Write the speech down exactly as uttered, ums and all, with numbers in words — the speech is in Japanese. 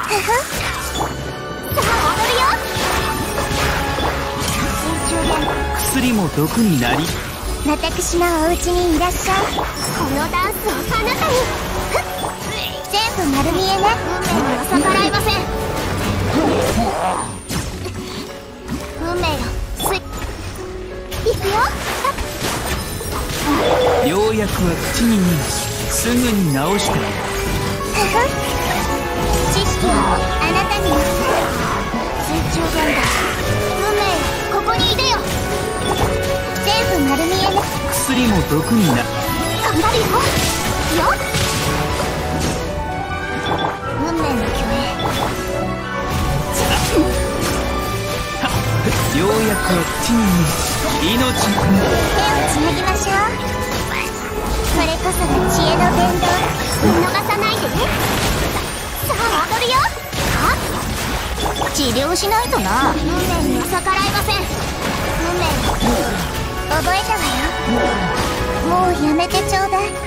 あ踊るよ。 薬も毒になり。 私のお家にいらっしゃい。このダンスをあなたに。全部丸見えね。運命には逆らいません。運命よ、すい行くよ。 良薬は口に逃がし、すぐに治して。 知識をあなたに。水中現代。運命よ、ここにいでよ。全部丸見えね。 薬も毒になる。 頑張るよ。よっ。運命の共演。 良薬は口に逃がし、命を。 手をつなぎましょう。これこそが知恵の伝道。見逃さないでね。さあ踊るよ。は治療しないとな。運命には逆らいません。運命覚えたわよ。もうやめてちょうだい。